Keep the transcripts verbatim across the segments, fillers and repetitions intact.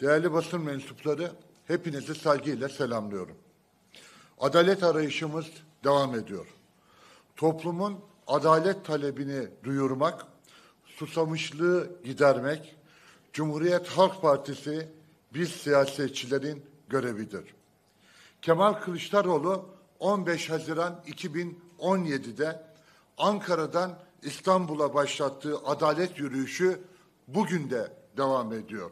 Değerli basın mensupları, hepinizi saygıyla selamlıyorum. Adalet arayışımız devam ediyor. Toplumun adalet talebini duyurmak, susamışlığı gidermek, Cumhuriyet Halk Partisi biz siyasetçilerin görevidir. Kemal Kılıçdaroğlu on beş Haziran iki bin on yedi'de Ankara'dan İstanbul'a başlattığı adalet yürüyüşü bugün de devam ediyor.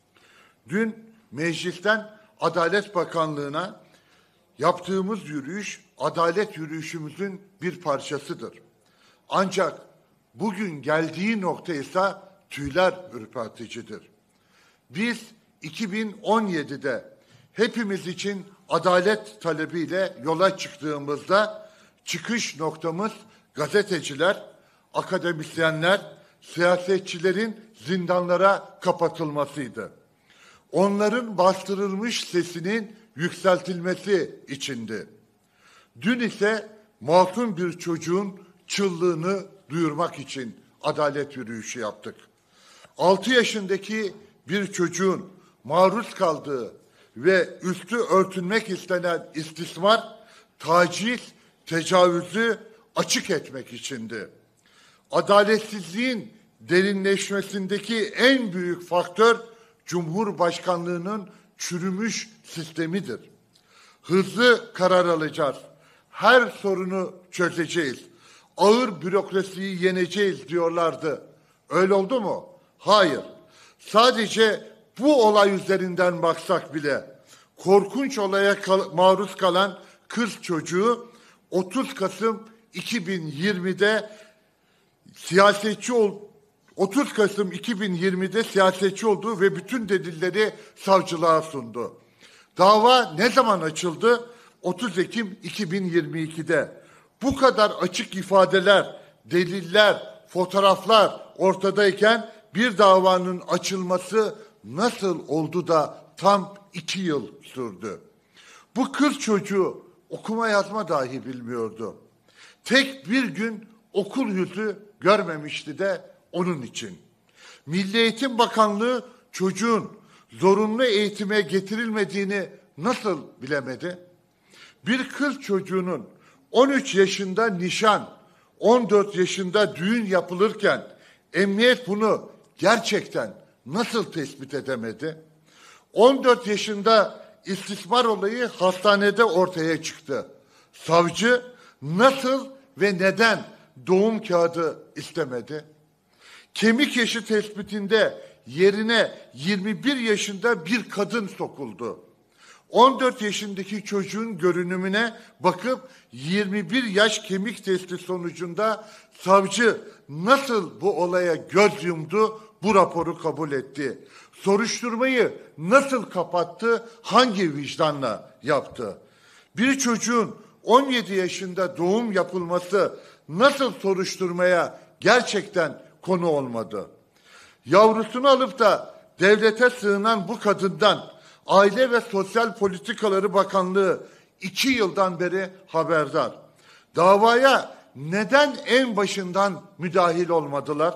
Dün meclisten Adalet Bakanlığı'na yaptığımız yürüyüş, adalet yürüyüşümüzün bir parçasıdır. Ancak bugün geldiği nokta ise tüyler ürperticidir. Biz iki bin on yedi'de hepimiz için adalet talebiyle yola çıktığımızda çıkış noktamız gazeteciler, akademisyenler, siyasetçilerin zindanlara kapatılmasıydı. Onların bastırılmış sesinin yükseltilmesi içindi. Dün ise masum bir çocuğun çıldığını duyurmak için adalet yürüyüşü yaptık. altı yaşındaki bir çocuğun maruz kaldığı ve üstü örtülmek istenen istismar, taciz, tecavüzü açık etmek içindi. Adaletsizliğin derinleşmesindeki en büyük faktör Cumhurbaşkanlığının çürümüş sistemidir. Hızlı karar alacağız. Her sorunu çözeceğiz. Ağır bürokrasiyi yeneceğiz diyorlardı. Öyle oldu mu? Hayır. Sadece bu olay üzerinden baksak bile korkunç olaya kal- maruz kalan kız çocuğu otuz Kasım iki bin yirmi'de siyasetçi ol otuz Kasım iki bin yirmi'de siyasetçi oldu ve bütün delilleri savcılığa sundu. Dava ne zaman açıldı? otuz Ekim iki bin yirmi iki'de. Bu kadar açık ifadeler, deliller, fotoğraflar ortadayken bir davanın açılması nasıl oldu da tam iki yıl sürdü? Bu kız çocuğu okuma yazma dahi bilmiyordu. Tek bir gün okul yüzü görmemişti de onun için. Milli Eğitim Bakanlığı çocuğun zorunlu eğitime getirilmediğini nasıl bilemedi? Bir kız çocuğunun on üç yaşında nişan, on dört yaşında düğün yapılırken emniyet bunu gerçekten nasıl tespit edemedi? on dört yaşında istismar olayı hastanede ortaya çıktı. Savcı nasıl ve neden doğum kağıdı istemedi? Kemik yaşı tespitinde yerine yirmi bir yaşında bir kadın sokuldu. on dört yaşındaki çocuğun görünümüne bakıp yirmi bir yaş kemik testi sonucunda savcı nasıl bu olaya göz yumdu, bu raporu kabul etti? Soruşturmayı nasıl kapattı, hangi vicdanla yaptı? Bir çocuğun on yedi yaşında doğum yapılması nasıl soruşturmaya gerçekten konu olmadı? Yavrusunu alıp da devlete sığınan bu kadından Aile ve Sosyal Politikaları Bakanlığı iki yıldan beri haberdar. Davaya neden en başından müdahil olmadılar?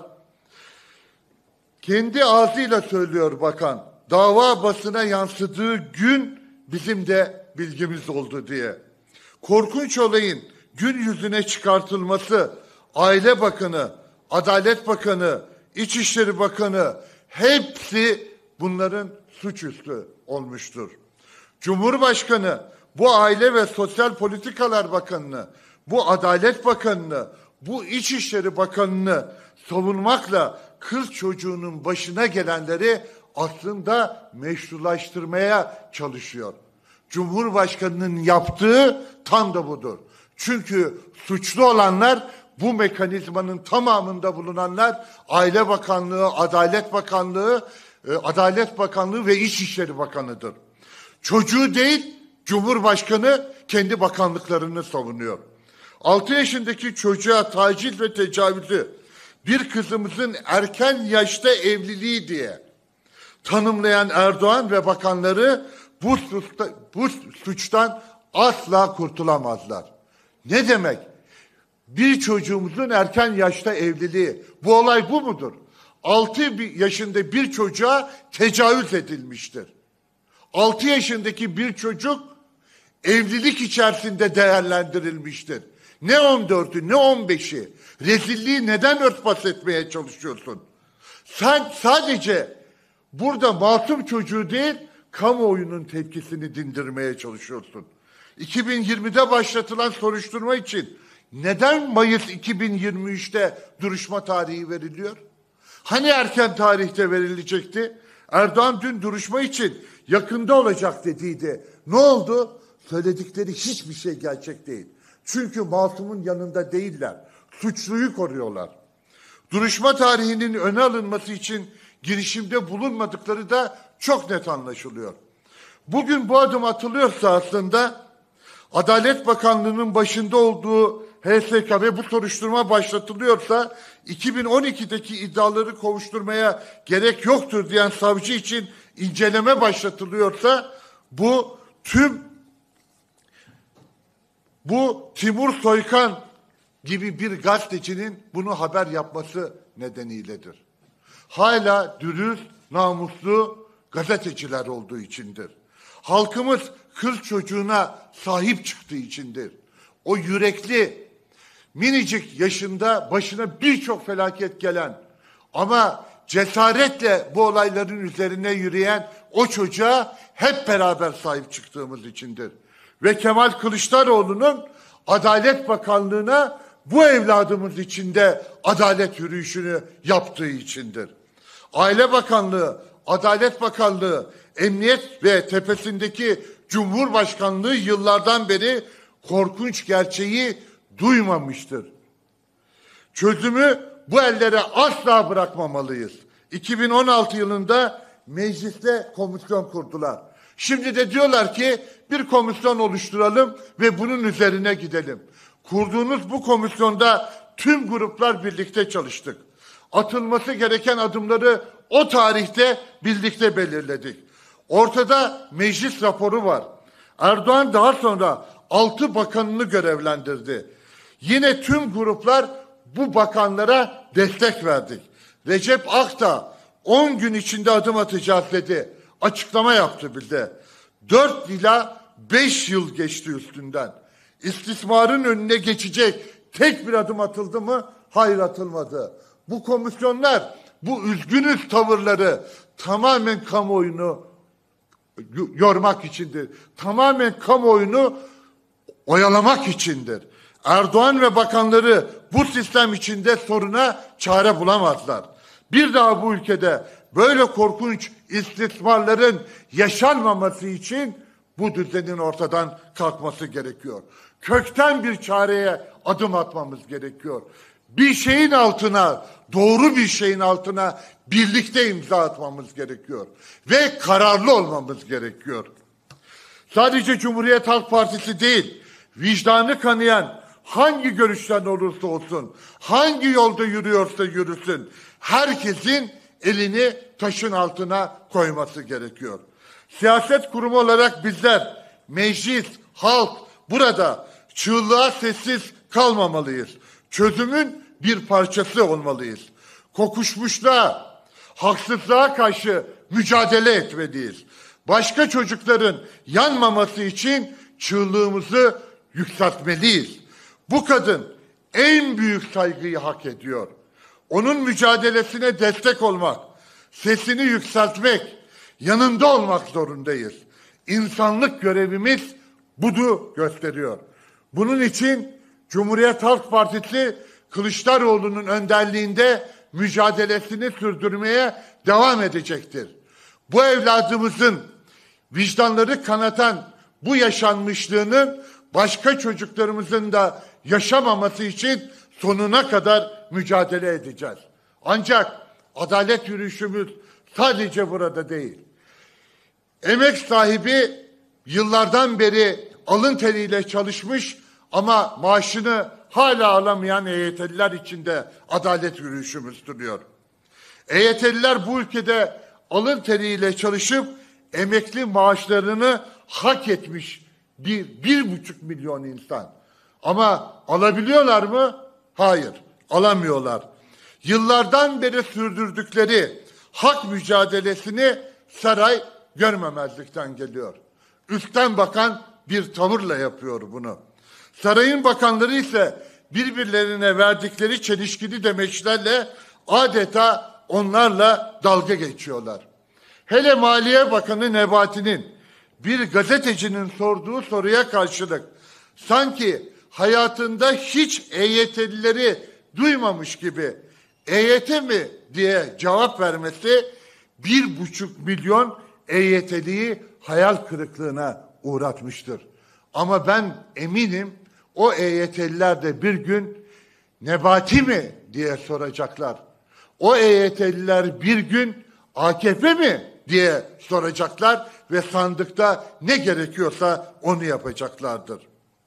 Kendi ağzıyla söylüyor bakan. Dava basına yansıdığı gün bizim de bilgimiz oldu diye. Korkunç olayın gün yüzüne çıkartılması Aile Bakanı, Adalet Bakanı, İçişleri Bakanı hepsi bunların suçüstü olmuştur. Cumhurbaşkanı bu Aile ve Sosyal Politikalar Bakanı'nı, bu Adalet Bakanı'nı, bu İçişleri Bakanı'nı savunmakla kız çocuğunun başına gelenleri aslında meşrulaştırmaya çalışıyor. Cumhurbaşkanının yaptığı tam da budur. Çünkü suçlu olanlar, bu mekanizmanın tamamında bulunanlar Aile Bakanlığı, Adalet Bakanlığı, Adalet Bakanlığı ve İçişleri Bakanı'dır. Çocuğu değil, Cumhurbaşkanı kendi bakanlıklarını savunuyor. altı yaşındaki çocuğa taciz ve tecavüzü bir kızımızın erken yaşta evliliği diye tanımlayan Erdoğan ve bakanları bu, suçta, bu suçtan asla kurtulamazlar. Ne demek? Bir çocuğumuzun erken yaşta evliliği. Bu olay bu mudur? altı yaşında bir çocuğa tecavüz edilmiştir. altı yaşındaki bir çocuk evlilik içerisinde değerlendirilmiştir. Ne on dördü ne on beşi. Rezilliği neden örtbas etmeye çalışıyorsun? Sen sadece burada masum çocuğu değil, kamuoyunun tepkisini dindirmeye çalışıyorsun. iki bin yirmide başlatılan soruşturma için neden Mayıs iki bin yirmi üçte duruşma tarihi veriliyor? Hani erken tarihte verilecekti? Erdoğan dün duruşma için yakında olacak dediydi. Ne oldu? Söyledikleri hiçbir şey gerçek değil. Çünkü masumun yanında değiller. Suçluyu koruyorlar. Duruşma tarihinin öne alınması için girişimde bulunmadıkları da çok net anlaşılıyor. Bugün bu adım atılıyorsa aslında Adalet Bakanlığı'nın başında olduğu H S K ve bu soruşturma başlatılıyorsa iki bin on ikideki iddiaları kovuşturmaya gerek yoktur diyen savcı için inceleme başlatılıyorsa bu tüm bu Timur Soykan gibi bir gazetecinin bunu haber yapması nedeniyledir. Hala dürüst, namuslu gazeteciler olduğu içindir. Halkımız kız çocuğuna sahip çıktığı içindir. O yürekli, minicik yaşında başına birçok felaket gelen ama cesaretle bu olayların üzerine yürüyen o çocuğa hep beraber sahip çıktığımız içindir. Ve Kemal Kılıçdaroğlu'nun Adalet Bakanlığı'na bu evladımız için de adalet yürüyüşünü yaptığı içindir. Aile Bakanlığı, Adalet Bakanlığı, Emniyet ve tepesindeki Cumhurbaşkanlığı yıllardan beri korkunç gerçeği duymamıştır. Çözümü bu ellere asla bırakmamalıyız. iki bin on altı yılında mecliste komisyon kurdular. Şimdi de diyorlar ki bir komisyon oluşturalım ve bunun üzerine gidelim. Kurduğunuz bu komisyonda tüm gruplar birlikte çalıştık. Atılması gereken adımları o tarihte birlikte belirledik. Ortada meclis raporu var. Erdoğan daha sonra altı bakanını görevlendirdi. Yine tüm gruplar bu bakanlara destek verdik. Recep Akta on gün içinde adım atacağız dedi. Açıklama yaptı bize. dört ila beş yıl geçti üstünden. İstismarın önüne geçecek tek bir adım atıldı mı? Hayır, atılmadı. Bu komisyonlar, bu üzgünüz tavırları tamamen kamuoyunu yormak içindir. Tamamen kamuoyunu oyalamak içindir. Erdoğan ve bakanları bu sistem içinde soruna çare bulamazlar. Bir daha bu ülkede böyle korkunç istismarların yaşanmaması için bu düzenin ortadan kalkması gerekiyor. Kökten bir çareye adım atmamız gerekiyor. Bir şeyin altına, doğru bir şeyin altına birlikte imza atmamız gerekiyor. Ve kararlı olmamız gerekiyor. Sadece Cumhuriyet Halk Partisi değil, vicdanı kanayan hangi görüşten olursa olsun, hangi yolda yürüyorsa yürüsün, herkesin elini taşın altına koyması gerekiyor. Siyaset kurumu olarak bizler, meclis, halk burada çığlığa sessiz kalmamalıyız. Çözümün bir parçası olmalıyız. Kokuşmuşluğa, haksızlığa karşı mücadele etmeliyiz. Başka çocukların yanmaması için çığlığımızı yükseltmeliyiz. Bu kadın en büyük saygıyı hak ediyor. Onun mücadelesine destek olmak, sesini yükseltmek, yanında olmak zorundayız. İnsanlık görevimiz bunu gösteriyor. Bunun için Cumhuriyet Halk Partisi Kılıçdaroğlu'nun önderliğinde mücadelesini sürdürmeye devam edecektir. Bu evladımızın vicdanları kanatan bu yaşanmışlığının başka çocuklarımızın da yaşamaması için sonuna kadar mücadele edeceğiz. Ancak adalet yürüyüşümüz sadece burada değil. Emek sahibi yıllardan beri alın teriyle çalışmış ama maaşını hala alamayan E Y T'liler için de adalet yürüyüşümüz duruyor. E Y T'liler bu ülkede alın teriyle çalışıp emekli maaşlarını hak etmiş bir, bir buçuk milyon insan. Ama alabiliyorlar mı? Hayır, alamıyorlar. yıllardan beri sürdürdükleri hak mücadelesini saray görmemezlikten geliyor. Üstten bakan bir tavırla yapıyor bunu. Sarayın bakanları ise birbirlerine verdikleri çelişkili demeçlerle adeta onlarla dalga geçiyorlar. Hele Maliye Bakanı Nebati'nin bir gazetecinin sorduğu soruya karşılık sanki hayatında hiç E Y T'lileri duymamış gibi E Y T mi diye cevap vermesi bir buçuk milyon E Y T'liyi hayal kırıklığına uğratmıştır. Ama ben eminim o E Y T'liler de bir gün Nebati mi diye soracaklar. O E Y T'liler bir gün A K P mi diye soracaklar ve sandıkta ne gerekiyorsa onu yapacaklardır.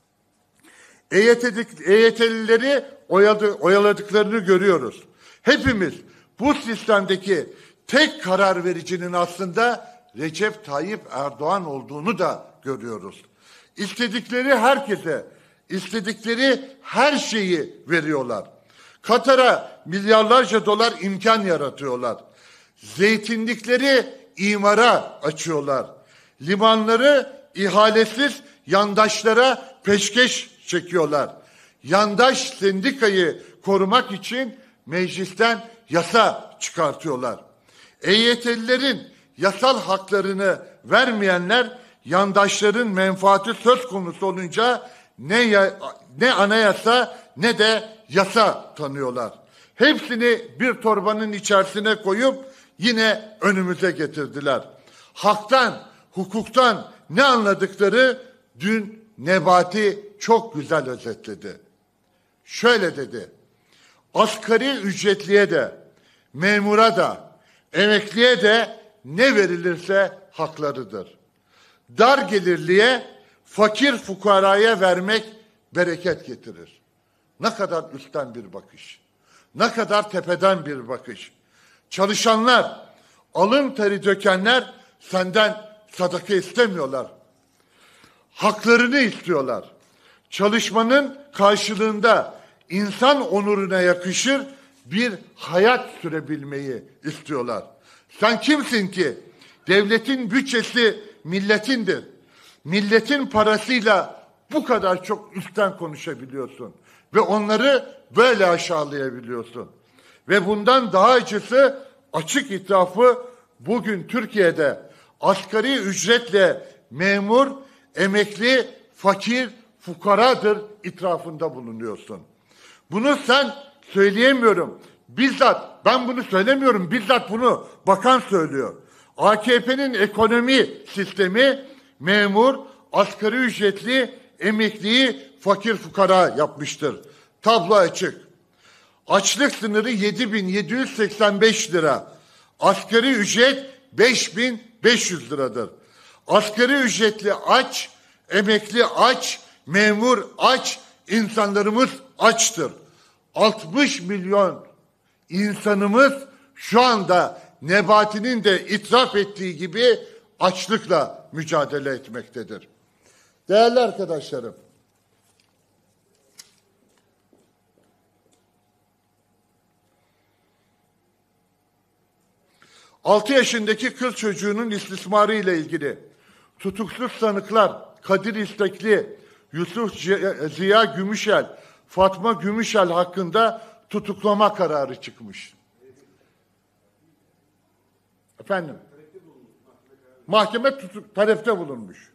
E Y T'lileri oyaladıklarını görüyoruz. Hepimiz bu sistemdeki tek karar vericinin aslında Recep Tayyip Erdoğan olduğunu da görüyoruz. İstedikleri herkese, istedikleri her şeyi veriyorlar. Katar'a milyarlarca dolar imkan yaratıyorlar. Zeytinlikleri imara açıyorlar. Limanları ihalesiz yandaşlara peşkeş çekiyorlar. Yandaş sendikayı korumak için meclisten yasa çıkartıyorlar. E Y T'lilerin yasal haklarını vermeyenler yandaşların menfaati söz konusu olunca ne ya, ne anayasa ne de yasa tanıyorlar. Hepsini bir torbanın içerisine koyup yine önümüze getirdiler. Haktan, hukuktan ne anladıkları dün Nebati çok güzel özetledi. Şöyle dedi: asgari ücretliye de, memura da, emekliye de ne verilirse haklarıdır. Dar gelirliye, fakir fukaraya vermek bereket getirir. Ne kadar üstten bir bakış, ne kadar tepeden bir bakış. Çalışanlar, alın teri dökenler senden sadaka istemiyorlar. Haklarını istiyorlar. Çalışmanın karşılığında insan onuruna yakışır bir hayat sürebilmeyi istiyorlar. Sen kimsin ki? Devletin bütçesi milletindir. Milletin parasıyla bu kadar çok üstten konuşabiliyorsun. Ve onları böyle aşağılayabiliyorsun. Ve bundan daha acısı, açık itirafı, bugün Türkiye'de asgari ücretle memur, emekli, fakir, fukaradır itirafında bulunuyorsun. Bunu sen söyleyemiyorum. Bizzat ben bunu söylemiyorum. Bizzat bunu bakan söylüyor. A K P'nin ekonomi sistemi memur, asgari ücretli, emekliyi fakir fukara yapmıştır. Tablo açık. Açlık sınırı yedi bin yedi yüz seksen beş lira. Asgari ücret beş bin beş yüz liradır. Asgari ücretli aç, emekli aç, memur aç, insanlarımız açtır. altmış milyon insanımız şu anda Nebati'nin de itiraf ettiği gibi açlıkla mücadele etmektedir. Değerli arkadaşlarım, altı yaşındaki kız çocuğunun istismarı ile ilgili tutuksuz sanıklar Kadir İstekli, Yusuf Ziya Gümüşel, Fatma Gümüşel hakkında tutuklama kararı çıkmış. Efendim? Mahkeme tutuk, talepte bulunmuş.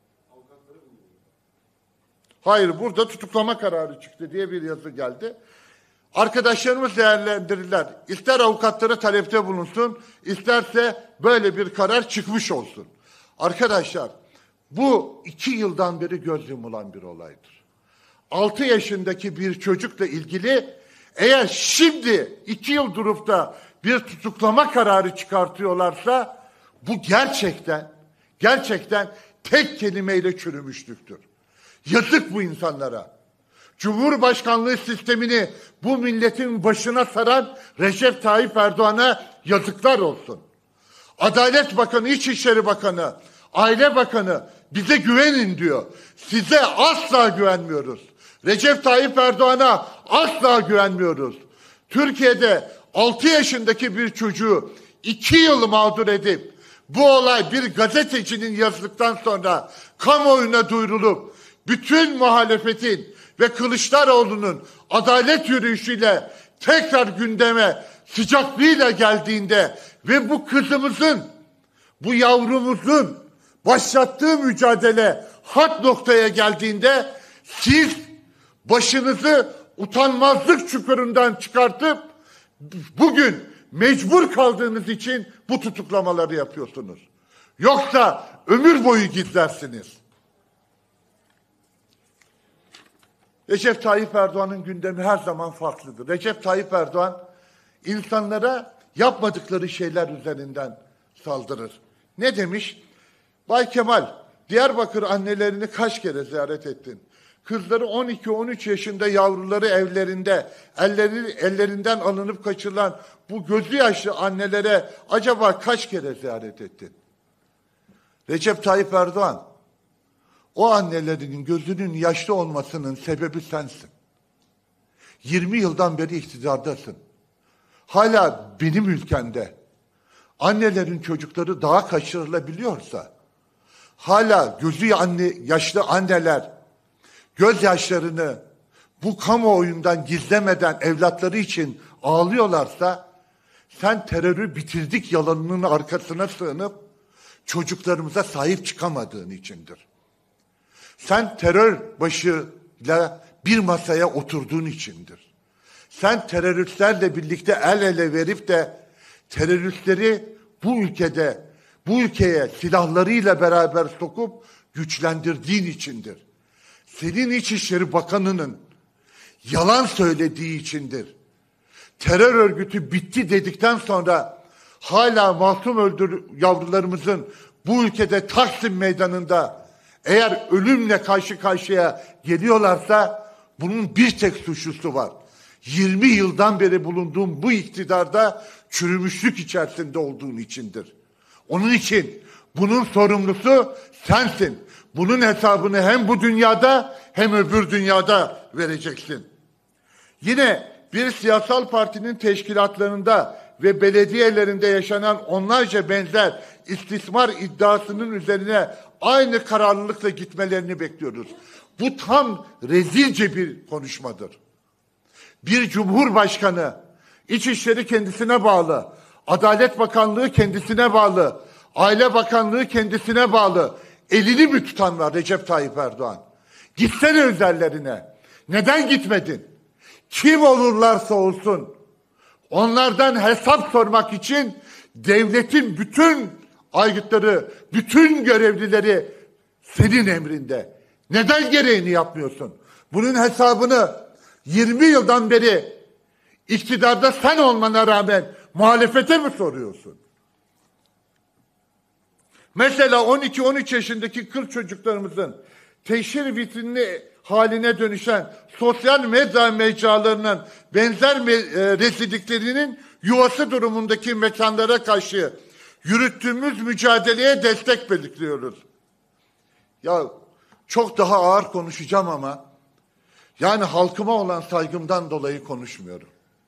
Hayır, burada tutuklama kararı çıktı diye bir yazı geldi. Arkadaşlarımız değerlendirirler. İster avukatlara talepte bulunsun, isterse böyle bir karar çıkmış olsun. Arkadaşlar, bu iki yıldan beri göz yumulan bir olaydır. Altı yaşındaki bir çocukla ilgili eğer şimdi iki yıl durup da bir tutuklama kararı çıkartıyorlarsa bu gerçekten, gerçekten tek kelimeyle çürümüşlüktür. Yazık bu insanlara. Cumhurbaşkanlığı sistemini bu milletin başına saran Recep Tayyip Erdoğan'a yazıklar olsun. Adalet Bakanı, İçişleri Bakanı, Aile Bakanı bize güvenin diyor. Size asla güvenmiyoruz. Recep Tayyip Erdoğan'a asla güvenmiyoruz. Türkiye'de altı yaşındaki bir çocuğu iki yıl mağdur edip bu olay bir gazetecinin yazdıktan sonra kamuoyuna duyurulup bütün muhalefetin ve Kılıçdaroğlu'nun adalet yürüyüşüyle tekrar gündeme sıcaklığıyla geldiğinde ve bu kızımızın, bu yavrumuzun başlattığı mücadele hat noktaya geldiğinde siz başınızı utanmazlık çukurundan çıkartıp bugün mecbur kaldığınız için bu tutuklamaları yapıyorsunuz. Yoksa ömür boyu gizlersiniz. Recep Tayyip Erdoğan'ın gündemi her zaman farklıdır. Recep Tayyip Erdoğan insanlara yapmadıkları şeyler üzerinden saldırır. Ne demiş? Bay Kemal, Diyarbakır annelerini kaç kere ziyaret ettin? Kızları on iki on üç yaşında yavruları evlerinde, elleri, ellerinden alınıp kaçırılan bu gözü yaşlı annelere acaba kaç kere ziyaret ettin? Recep Tayyip Erdoğan, o annelerinin gözünün yaşlı olmasının sebebi sensin. yirmi yıldan beri iktidardasın. Hala benim ülkemde annelerin çocukları daha kaçırılabiliyorsa, hala gözü anne, yaşlı anneler gözyaşlarını bu kamuoyundan gizlemeden evlatları için ağlıyorlarsa, sen terörü bitirdik yalanının arkasına sığınıp çocuklarımıza sahip çıkamadığın içindir. Sen terör başıyla bir masaya oturduğun içindir. Sen teröristlerle birlikte el ele verip de teröristleri bu ülkede, bu ülkeye silahlarıyla beraber sokup güçlendirdiğin içindir. Senin İçişleri Bakanı'nın yalan söylediği içindir. Terör örgütü bitti dedikten sonra hala masum öldür yavrularımızın bu ülkede Taksim Meydanı'nda eğer ölümle karşı karşıya geliyorlarsa bunun bir tek suçlusu var. yirmi yıldan beri bulunduğum bu iktidarda çürümüşlük içerisinde olduğun içindir. Onun için bunun sorumlusu sensin. Bunun hesabını hem bu dünyada hem öbür dünyada vereceksin. Yine bir siyasal partinin teşkilatlarında ve belediyelerinde yaşanan onlarca benzer istismar iddiasının üzerine aynı kararlılıkla gitmelerini bekliyoruz. Bu tam rezilce bir konuşmadır. Bir cumhurbaşkanı, İçişleri kendisine bağlı, Adalet Bakanlığı kendisine bağlı, Aile Bakanlığı kendisine bağlı. Elini mi tutan var Recep Tayyip Erdoğan? Gitsene üzerlerine. Neden gitmedin? Kim olurlarsa olsun onlardan hesap sormak için devletin bütün aygıtları, bütün görevlileri senin emrinde. Neden gereğini yapmıyorsun? Bunun hesabını yirmi yıldan beri iktidarda sen olmana rağmen muhalefete mi soruyorsun? Mesela on iki on üç yaşındaki kız çocuklarımızın teşhir vitrini haline dönüşen sosyal medya mecralarının benzer me- e, rezilliklerinin yuvası durumundaki mekanlara karşı yürüttüğümüz mücadeleye destek belirtiyoruz. Ya çok daha ağır konuşacağım ama yani halkıma olan saygımdan dolayı konuşmuyorum.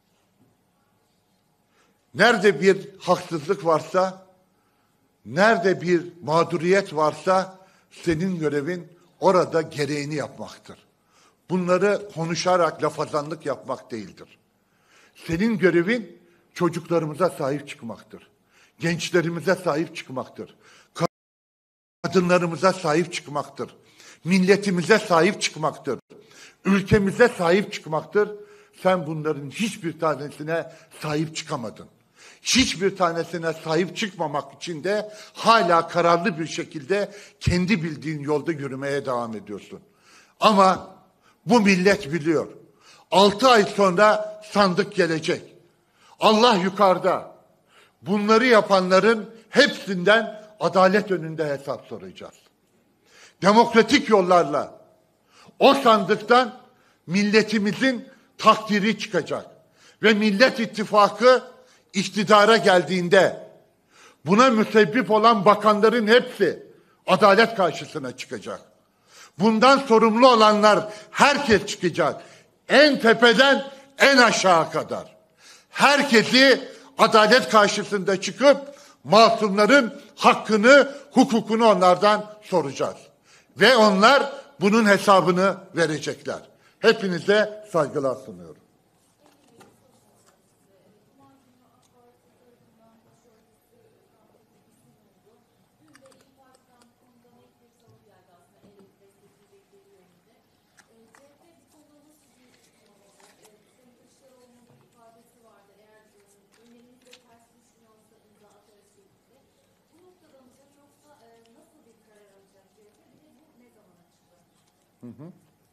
Nerede bir haksızlık varsa, nerede bir mağduriyet varsa senin görevin orada gereğini yapmaktır. Bunları konuşarak lafazanlık yapmak değildir. Senin görevin çocuklarımıza sahip çıkmaktır. Gençlerimize sahip çıkmaktır. Kadınlarımıza sahip çıkmaktır. Milletimize sahip çıkmaktır. Ülkemize sahip çıkmaktır. Sen bunların hiçbir tanesine sahip çıkamadın. Hiçbir tanesine sahip çıkmamak için de hala kararlı bir şekilde kendi bildiğin yolda yürümeye devam ediyorsun. Ama bu millet biliyor. Altı ay sonra sandık gelecek. Allah yukarıda. Bunları yapanların hepsinden adalet önünde hesap soracağız. Demokratik yollarla o sandıktan milletimizin takdiri çıkacak. Ve Millet İttifakı iktidara geldiğinde buna müsebbip olan bakanların hepsi adalet karşısına çıkacak. Bundan sorumlu olanlar herkes çıkacak. En tepeden en aşağı kadar. herkesi adalet karşısında çıkıp masumların hakkını, hukukunu onlardan soracağız. Ve onlar bunun hesabını verecekler. Hepinize saygılar sunuyorum. Hı hı.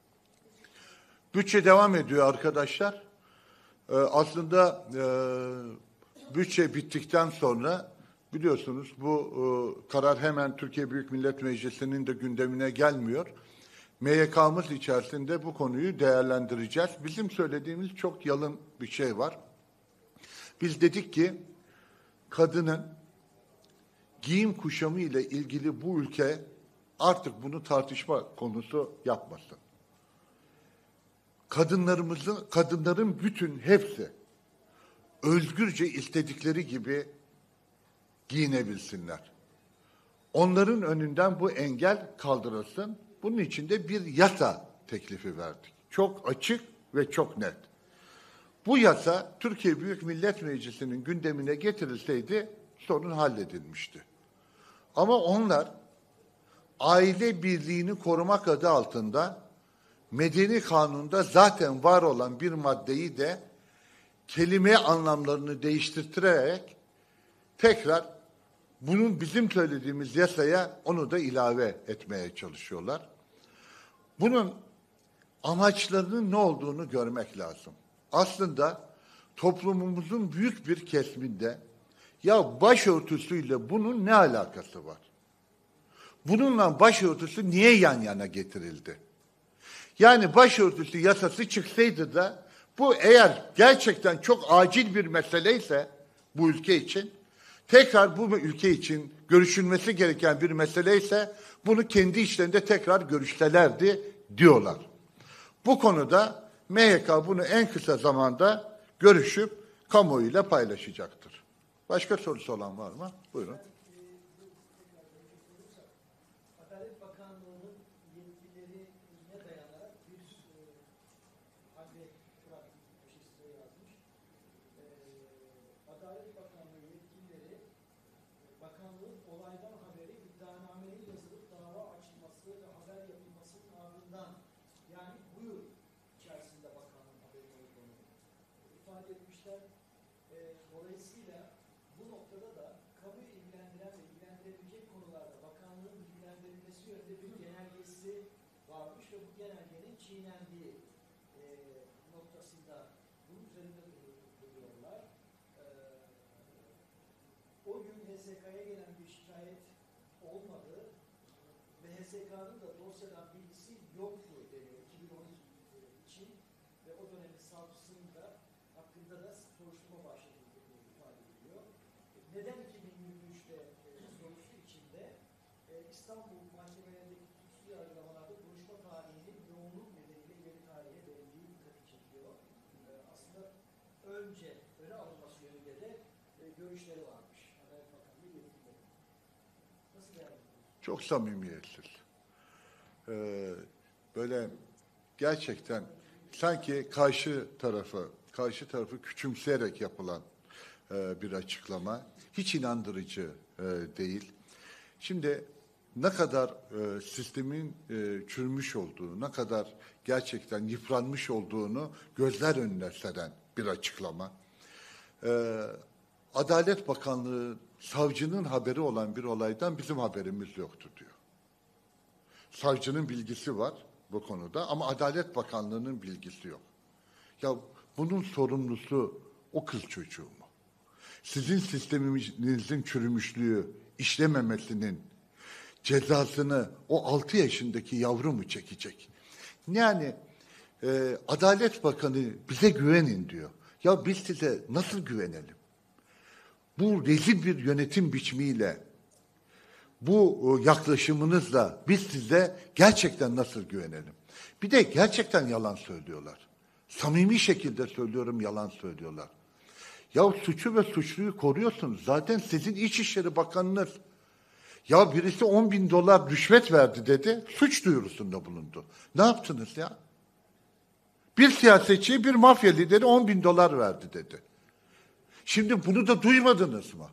Bütçe devam ediyor arkadaşlar. Ee, aslında e, bütçe bittikten sonra biliyorsunuz bu e, karar hemen Türkiye Büyük Millet Meclisi'nin de gündemine gelmiyor. M Y K'mız içerisinde bu konuyu değerlendireceğiz. Bizim söylediğimiz çok yalın bir şey var. Biz dedik ki kadının giyim kuşamı ile ilgili bu ülke artık bunu tartışma konusu yapmasın. Kadınlarımızın, kadınların bütün hepsi özgürce istedikleri gibi giyinebilsinler. Onların önünden bu engel kaldırılsın. Bunun için de bir yasa teklifi verdik. Çok açık ve çok net. Bu yasa Türkiye Büyük Millet Meclisi'nin gündemine getirilseydi sorun halledilmişti. Ama onlar aile birliğini korumak adı altında Medeni Kanun'da zaten var olan bir maddeyi de kelime anlamlarını değiştirterek tekrar bunun bizim söylediğimiz yasaya onu da ilave etmeye çalışıyorlar. Bunun amaçlarının ne olduğunu görmek lazım. Aslında toplumumuzun büyük bir kesiminde ya başörtüsüyle bunun ne alakası var? Bununla başörtüsü niye yan yana getirildi? Yani başörtüsü yasası çıksaydı da bu eğer gerçekten çok acil bir meseleyse bu ülke için, tekrar bu ülke için görüşülmesi gereken bir meseleyse bunu kendi içlerinde tekrar görüşselerdi diyorlar. Bu konuda M Y K bunu en kısa zamanda görüşüp kamuoyuyla paylaşacaktır. Başka sorusu olan var mı? Buyurun. Adalet Bakanlığı'nın yetkilerine dayanarak bir hadde köşesine yazmış. E, Adalet Bakanlığı yetkilileri bakanlığın olaydan haberi iddianamenin yazılıp dava açılması ve haber yapılmasının ardından yani bu yıl içerisinde bakanlığın haberi olduğunu ifade etmişler. E, dolayısıyla bu noktada da kamuyu ilgilendiren ve ilgilendirebilecek konularda bakanlığın bilgilendirilmesi yönünde bir genelgesi varmış ve bu genelgenin çiğnendiği e, noktasında bunun üzerinde duruyorlar. E, o gün H S K'ya gelen bir şikayet olmadı ve H S K'nın da dosyadan bilgisi yoktu deniyor iki bin on iki için ve o dönemin savcısının da hakkında da soruşturma başlatıldığı ifade ediliyor. Neden iki bin yirmi üçte e, sorusu içinde e, İstanbul mahkemelerindeki tutuksuz yargılamalarda duruşma tarihinin yoğunluk nedeniyle ileri tarihe verildiği dikkati çekiyor. E, aslında önce öne alınması yönünde de e, görüşleri varmış. Adalet Bakanlığı yetkilileri. Nasıl değerlendiriyorsunuz? Çok samimiyetsiz. Ee, böyle gerçekten sanki karşı tarafı, karşı tarafı küçümseyerek yapılan e, bir açıklama. Hiç inandırıcı e, değil. Şimdi ne kadar e, sistemin e, çürümüş olduğu, ne kadar gerçekten yıpranmış olduğunu gözler önüne seren bir açıklama. E, Adalet Bakanlığı savcının haberi olan bir olaydan bizim haberimiz yoktu diyor. Savcının bilgisi var bu konuda ama Adalet Bakanlığı'nın bilgisi yok. Ya bunun sorumlusu o kız çocuğu mu? Sizin sisteminizin çürümüşlüğü, işlememesinin cezasını o altı yaşındaki yavru mu çekecek? Yani e, Adalet Bakanı bize güvenin diyor. Ya biz size nasıl güvenelim? Bu rezil bir yönetim biçimiyle, bu yaklaşımınızla biz size gerçekten nasıl güvenelim? Bir de gerçekten yalan söylüyorlar. Samimi şekilde söylüyorum, yalan söylüyorlar. Ya suçu ve suçluyu koruyorsunuz. Zaten sizin İçişleri Bakanınız. Ya birisi on bin dolar rüşvet verdi dedi. Suç duyurusunda bulundu. Ne yaptınız ya? Bir siyasetçi, bir mafya lideri on bin dolar verdi dedi. Şimdi bunu da duymadınız mı?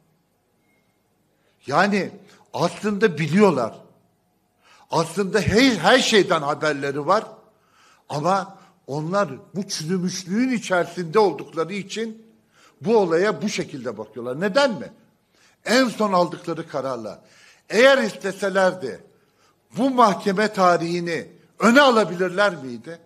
Yani aslında biliyorlar. Aslında her, her şeyden haberleri var. Ama onlar bu çürümüşlüğün içerisinde oldukları için bu olaya bu şekilde bakıyorlar. Neden mi? En son aldıkları kararla. Eğer isteselerdi bu mahkeme tarihini öne alabilirler miydi?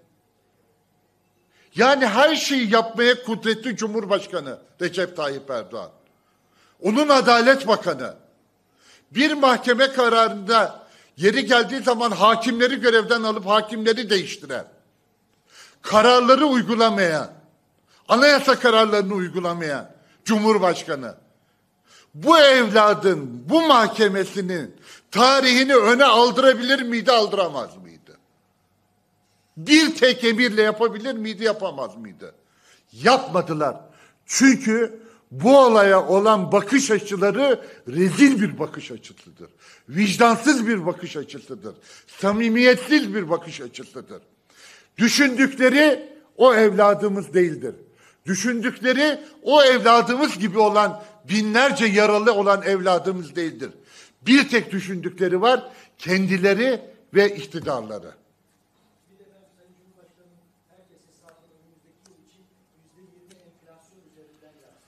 Yani her şeyi yapmaya kudretli Cumhurbaşkanı Recep Tayyip Erdoğan. Onun Adalet Bakanı. Bir mahkeme kararında yeri geldiği zaman hakimleri görevden alıp hakimleri değiştiren, kararları uygulamayan, anayasa kararlarını uygulamayan Cumhurbaşkanı, bu evladın, bu mahkemesinin tarihini öne aldırabilir miydi, aldıramaz mıydı? Bir tek emirle yapabilir miydi, yapamaz mıydı? Yapmadılar. Çünkü bu olaya olan bakış açıları rezil bir bakış açısıdır. Vicdansız bir bakış açısıdır. Samimiyetsiz bir bakış açısıdır. Düşündükleri o evladımız değildir. Düşündükleri o evladımız gibi olan binlerce yaralı olan evladımız değildir. Bir tek düşündükleri var, kendileri ve iktidarları. Bir de ben Sayın Cumhurbaşkanı'nın herkes hesabını önümüzdeki yıl için yüzde yirmi enflasyon üzerinden yaptı.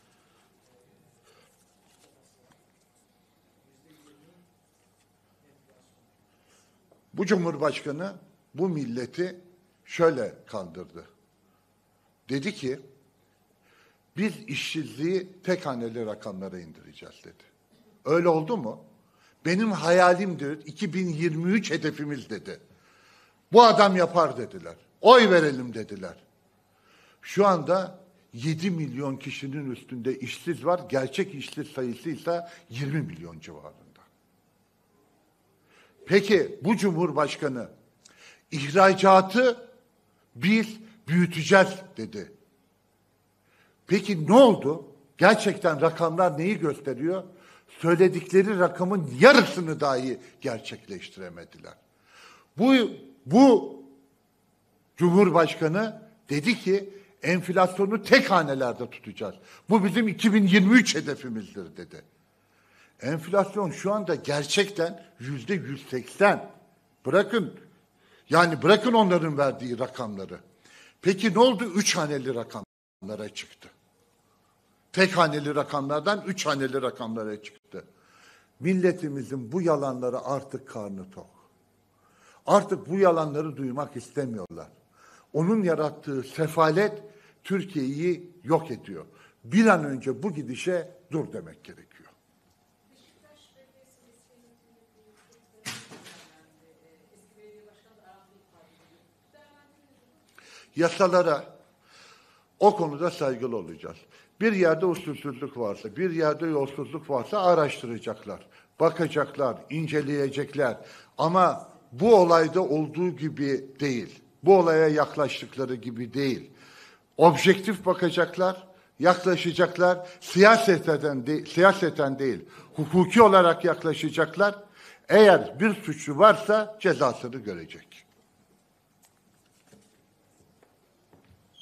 Yüzde yirmi enflasyon. Bu Cumhurbaşkanı bu milleti şöyle kandırdı. Dedi ki, biz işsizliği tek haneli rakamlara indireceğiz dedi. Öyle oldu mu? Benim hayalimdir, iki bin yirmi üç hedefimiz dedi. Bu adam yapar dediler. Oy verelim dediler. Şu anda yedi milyon kişinin üstünde işsiz var. Gerçek işsiz sayısı ise yirmi milyon civarında. Peki bu Cumhurbaşkanı ihracatı biz büyüteceğiz dedi. Peki ne oldu? Gerçekten rakamlar neyi gösteriyor? Söyledikleri rakamın yarısını dahi gerçekleştiremediler. Bu, bu Cumhurbaşkanı dedi ki enflasyonu tek hanelerde tutacağız. Bu bizim iki bin yirmi üç hedefimizdir dedi. Enflasyon şu anda gerçekten yüzde yüz seksen. Bırakın, yani bırakın onların verdiği rakamları. Peki ne oldu? Üç haneli rakamlara çıktı. Tek haneli rakamlardan üç haneli rakamlara çıktı. Milletimizin bu yalanları artık karnı tok. Artık bu yalanları duymak istemiyorlar. Onun yarattığı sefalet Türkiye'yi yok ediyor. Bir an önce bu gidişe dur demek gerekiyor. Yasalara o konuda saygılı olacağız. Bir yerde usulsüzlük varsa, bir yerde yolsuzluk varsa araştıracaklar, bakacaklar, inceleyecekler. Ama bu olayda olduğu gibi değil, bu olaya yaklaştıkları gibi değil. Objektif bakacaklar, yaklaşacaklar, siyaseten, de, siyaseten değil, hukuki olarak yaklaşacaklar. Eğer bir suçlu varsa cezasını görecek.